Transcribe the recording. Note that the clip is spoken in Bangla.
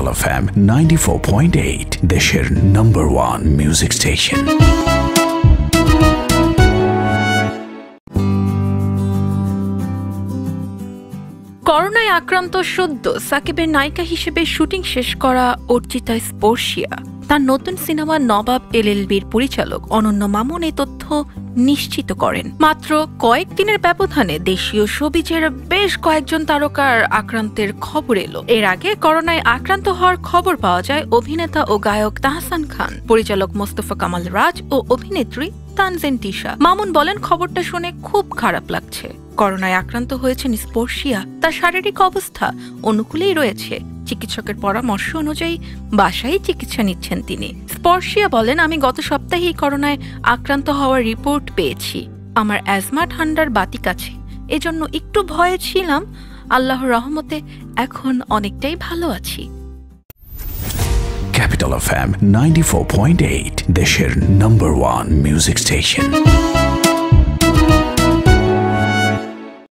Capital FM 94.8 দেশের নাম্বার 1 মিউজিক স্টেশন। করোনায় আক্রান্ত সদ্য সাকিবের নায়িকা হিসেবে শুটিং শেষ করা অর্চিতা স্পর্শিয়া তার নতুন সিনেমা নবাব এলএলবির পরিচালক অনন্য মামুন এই তথ্য নিশ্চিত করেন। মাত্র কয়েকদিনের ব্যবধানে দেশীয় শোবিজের বেশ কয়েকজন তারকার আক্রান্তের খবর এলো। এর আগে করোনায় আক্রান্ত হওয়ার খবর পাওয়া যায় অভিনেতা ও গায়ক তাহসান খান, পরিচালক মোস্তফা কামাল রাজ ও অভিনেত্রী তানজিন তিশা। মামুন বলেন, খবরটা শুনে খুব খারাপ লাগছে। করোনায় আক্রান্ত হয়েছেন স্পর্শিয়া, তার শারীরিক অবস্থা অনুকূলেই রয়েছে। চিকিৎসকের পরামর্শ অনুযায়ী বাসায় চিকিৎসা নিচ্ছেন তিনি। স্পর্শিয়া বলেন, আমি গত সপ্তাহেই করোনায় আক্রান্ত হওয়ার রিপোর্ট পেয়েছি। আমার অ্যাজমা ঠান্ডার বাতিক আছে, এজন্য একটু ভয়ে ছিলাম। আল্লাহর রহমতে এখন অনেকটাই ভালো আছি। Capital FM 94.8 দেশের নাম্বার 1 মিউজিক স্টেশন।